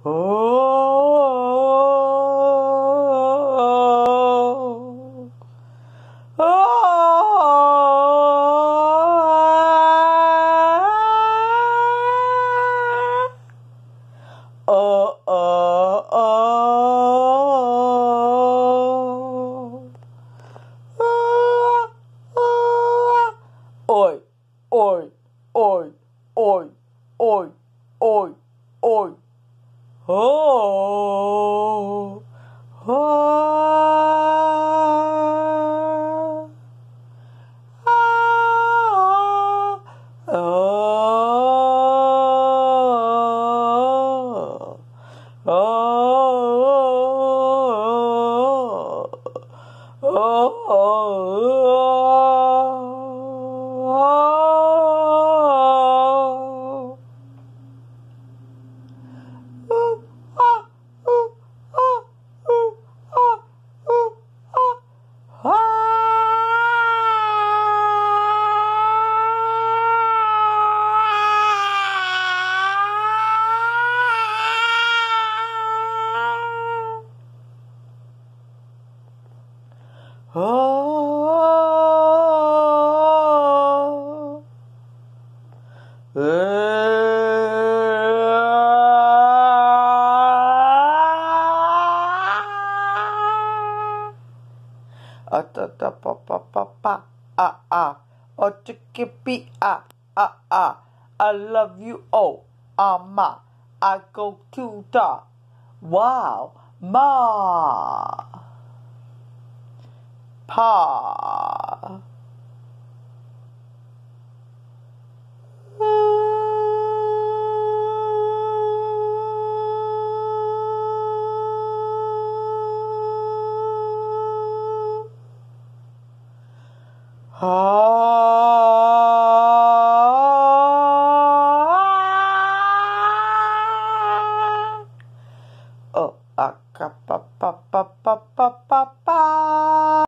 Oh, oh, oh, oh, oi, oi, oi, oi, oi, oi, oi. Oh, oh, oh, oh, oh, ta pa pa pa pa chicky I love you ma I go to the wow ma pa oh, pa pa pa pa pa pa pa